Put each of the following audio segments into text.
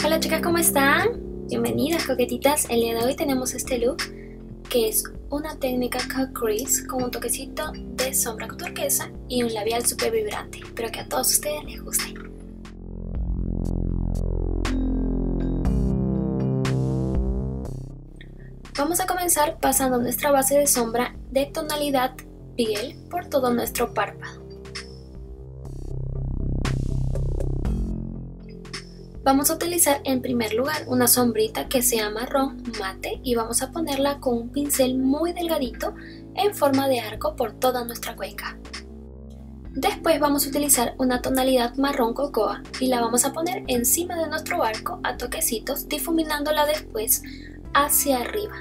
Hola chicas, ¿cómo están? Bienvenidas coquetitas. El día de hoy tenemos este look que es una técnica cut crease con un toquecito de sombra turquesa y un labial súper vibrante. Espero que a todos ustedes les guste. Vamos a comenzar pasando nuestra base de sombra de tonalidad piel por todo nuestro párpado. Vamos a utilizar en primer lugar una sombrita que sea marrón mate y vamos a ponerla con un pincel muy delgadito en forma de arco por toda nuestra cuenca. Después vamos a utilizar una tonalidad marrón cocoa y la vamos a poner encima de nuestro arco a toquecitos, difuminándola después hacia arriba.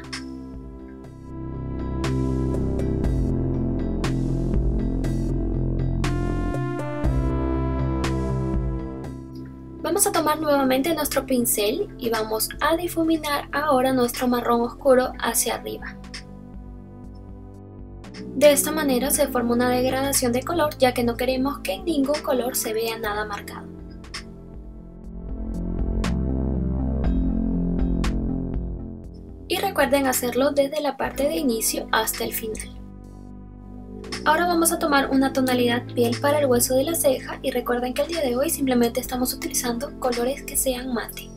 Vamos a tomar nuevamente nuestro pincel y vamos a difuminar ahora nuestro marrón oscuro hacia arriba. De esta manera se forma una degradación de color, ya que no queremos que en ningún color se vea nada marcado. Y recuerden hacerlo desde la parte de inicio hasta el final. Ahora vamos a tomar una tonalidad piel para el hueso de la ceja y recuerden que el día de hoy simplemente estamos utilizando colores que sean mate.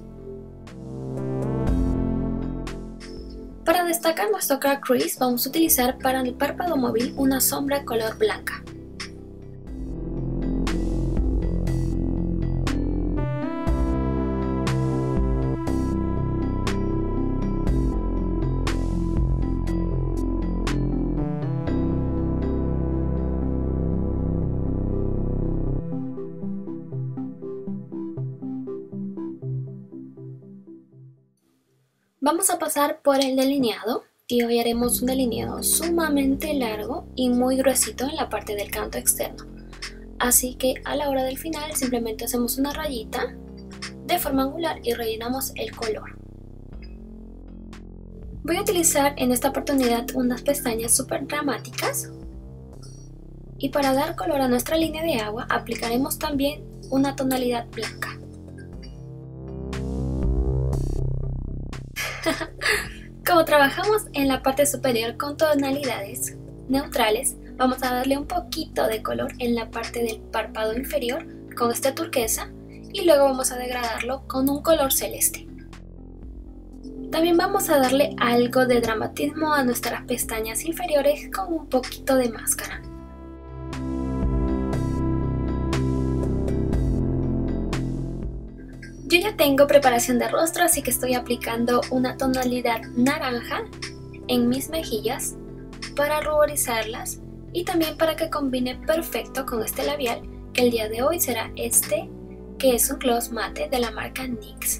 Para destacar nuestro cut crease vamos a utilizar para el párpado móvil una sombra color blanca. Vamos a pasar por el delineado y hoy haremos un delineado sumamente largo y muy gruesito en la parte del canto externo. Así que a la hora del final simplemente hacemos una rayita de forma angular y rellenamos el color. Voy a utilizar en esta oportunidad unas pestañas súper dramáticas y para dar color a nuestra línea de agua aplicaremos también una tonalidad blanca. Como trabajamos en la parte superior con tonalidades neutrales, vamos a darle un poquito de color en la parte del párpado inferior con este turquesa y luego vamos a degradarlo con un color celeste. También vamos a darle algo de dramatismo a nuestras pestañas inferiores con un poquito de máscara. Yo ya tengo preparación de rostro, así que estoy aplicando una tonalidad naranja en mis mejillas para ruborizarlas y también para que combine perfecto con este labial, que el día de hoy será este, que es un gloss mate de la marca NYX.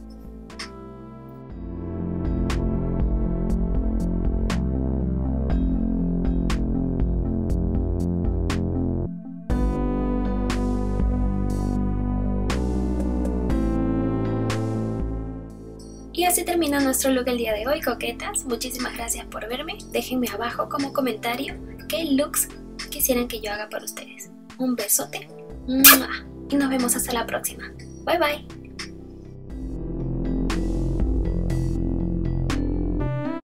Y así termina nuestro look el día de hoy, coquetas. Muchísimas gracias por verme. Déjenme abajo como comentario qué looks quisieran que yo haga para ustedes. Un besote y nos vemos hasta la próxima. Bye bye.